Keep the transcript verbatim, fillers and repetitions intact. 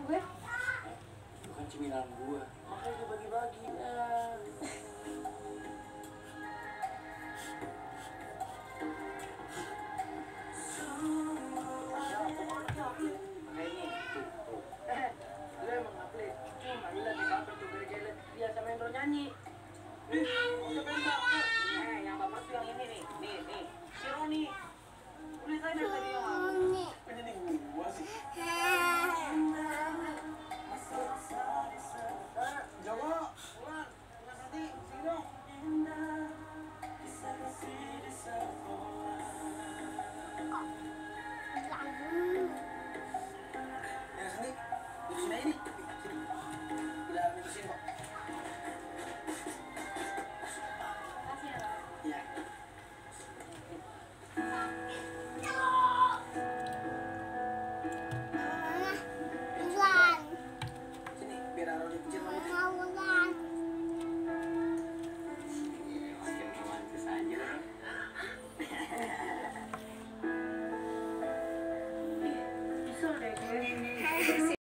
gue? Itu kan cemilan gue. Makanya gue bagi-bagi. Ya. Nyanyi. Nih, eh, yang baper tuh yang ini nih, nih, nih, si Roni. Udah saya dari tadi ngomong. Penyanyi gua sih. Jawa, pulang, pulang nanti, sini dong. Ya sini, di sini ini. Udah minusin kok. Bisa deh,